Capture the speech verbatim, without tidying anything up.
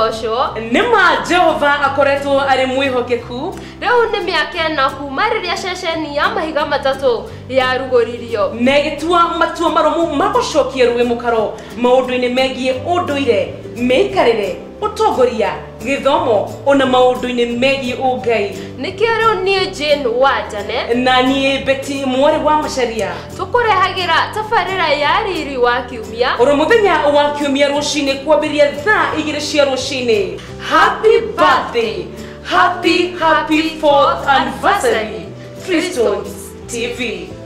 kũgocwo nĩma Jehova akoretwo arĩ mwĩhokeku rĩu nĩ mĩaka ĩna kuuma rĩrĩa ceceni ya mahiga matatũ yarugũririo na ĩgĩtua matua marũmu ma gũcokia rũĩ mũkaro maũndũ-inĩ megiĩ ũndũire mĩikarĩre ũtongoria gĩthomo ona maũndũ-inĩ megiĩ ũngai nĩkĩo rĩu niĩ Jane Wanjane na niĩ Betty mwarĩ wa Macharia tũkũrehagĩra tabarĩra ya riri wa kiumia oro mũthenya wa kiumia rũcinĩ kwambĩrĩria thaa igĩrĩ cia rũcinĩ. Happy birthday, happy happy fourth anniversary, Freestones T V.